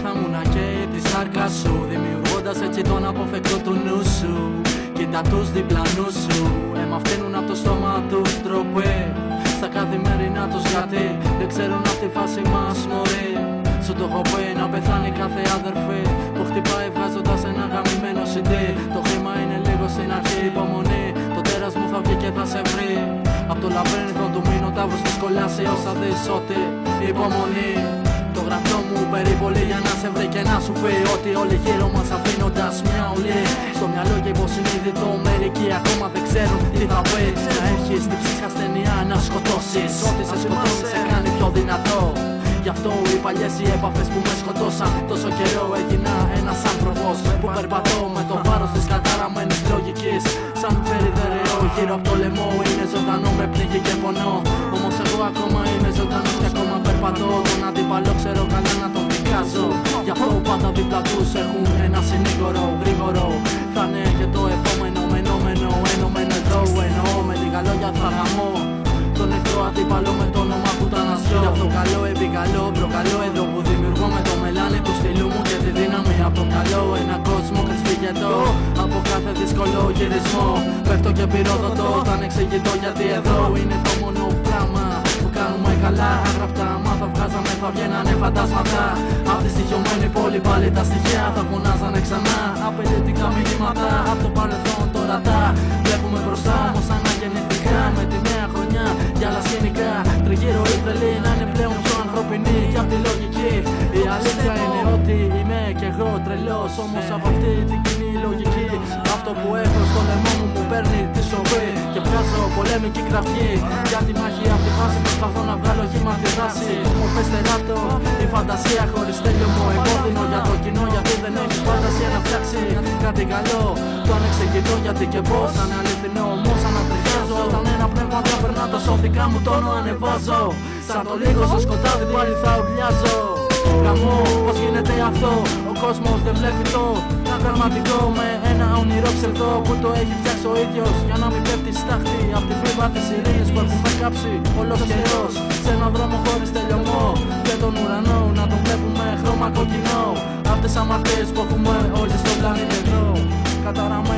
θα ήμουν και τη σάρκα σου, δημιουργώντας έτσι τον αποφεκτό του νου σου. Κοίτα τους διπλανούς σου, φταίνουν από το στόμα τους ντροπή στα καθημερινά τους, γιατί δεν ξέρουν απ' τη φάση μας μωρή. Σου το έχω πει να πεθάνει κάθε αδερφή που χτυπάει βγάζοντας ένα γαμημένο CD. Το χρήμα είναι λίγο στην αρχή, υπομονή, το τέρας μου θα βγει και θα σε βρει. Απ' το λαβύρινθο του μηνοτάβρου στις κολλάσει όσα δεις ότι υπομονή. Το γραφτό μου περιπολεί για να σε βρει και να σου πει ότι όλοι γύρω μας αφήνοντας μια ουλή. Στο μυαλό και υποσυνείδητο μερικοί ακόμα δεν ξέρουν τι θα πει. Να έχεις την ψυχα ασθενεία να σκοτώσεις, ό,τι σε σκοτώσει σε κάνει πιο δυνατό. Γι' αυτό οι παλιές οι έπαφες που με σκοτώσαν τόσο καιρό έγινα ένας άνθρωπος που περπατώ με το βάρος της καταραμένης λογικής. Σαν περιδερεό γύρω από το λαιμό, είναι ζωντανό με πληγή και πονό. Όμως εγώ ακόμα είμαι ζωντανός και ακόμα περπατώ. Τον αντίπαλο ξέρω καλά να τον δικάζω. Γι' αυτό πάντα δίπλα τους έχουν ένα συνήγορο γρήγορο. Θα είναι και το επόμενο μενόμενο ενωμένο εδώ. Εννοώ με λίγα λόγια θα γαμώ τον εχθρό αντίπαλο με το όνομα που τα αναζητώ. Γι' αυτό καλό επικαλώ, προκαλώ εδώ που δημιουργώ με το μελάνι του στυλού μου και τη δύναμη από το καλό. Ένα κόσμο κρυσφυγετό από κάθε δύσκολο γυρισμό. Πέφτω και πυρόδοτο όταν εξηγητώ, γιατί εδώ είναι το μόνο πράγμα που κάνουμε καλά. Άγραπτα μάθα βγάζαμε, θα βγαίνανε φαντάσματα. Απ' τη στοιχειωμένη πόλη πάλι τα στοιχεία θα φωνάζανε ξανά. Απαιτητικά μηνύματα από το παρελθόν τώρα τα βλέπουμε μπροστά. Όμως αναγεννηθήκα με τη νέα χρονιά για άλλα σκηνικά. Τριγύρω οι τρελοί να είναι πλέον πιο ανθρωπινοί και απ' τη λογική. Η αλήθεια είναι ότι είμαι κι εγώ τρελός, όμως από αυτή την κοινή λογική αυτό που έχω στο λαιμό μου μου παίρνει τη σοβή και βγάζω πολέμικη κραυγή. Για τη μάχη απ' τη φάση προσπαθώ να βγάλω χήμα τη δράση. Μορφές τεράτο, η φαντασία χωρίς τέλειωμο. Επώδυνο για το κοινό γιατί δεν έχει φαντασία να φτιάξει κάτι καλό. Το ανεξηγητό γιατί και πώς αν αληθινό όμως ανατριχιάζω. Όταν ένα πνεύμα θα περνά το σώθηκα μου τόνο ανεβάζω. Σαν το λίγο στο σκοτάδι πάλι θα ουρλιάζω. Γαμώ, πως γίνεται αυτό, ο κόσμος δεν βλέπει το πραγματικό με ένα όνειρο ψευδό που το έχει φτιάξει ο ίδιος για να μην πέφτει στάχτη απ' την πίπα της ειρήνης που έχουν κάψει όλος καιρός σε έναν δρόμο χωρίς τελειωμό και τον ουρανό να τον βλέπουμε χρώμα κοκκινό. Αυτές τις αμαρτίες που έχουμε όλοι στον πλανήτη εδώ καταραμένοι.